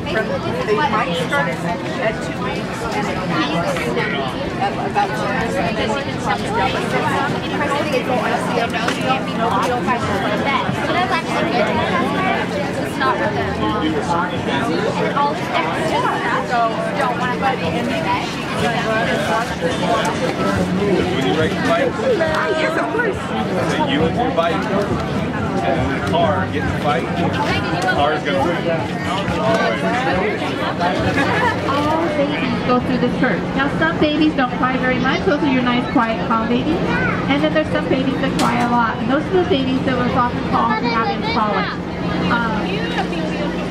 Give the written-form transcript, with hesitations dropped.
They might start at 2 weeks and about 2 weeks, and then we can talk about it. So that's actually good. It's not with them. And all the extra stuff, so you don't want to put it in the bed. When you ready to fight? Yes, of course. Then you and your bike and the car get in the fight. The car is going to win. All babies go through this first. Now some babies don't cry very much. Those are your nice, quiet, calm babies. And then there's some babies that cry a lot. And those are the babies that was often called having colic.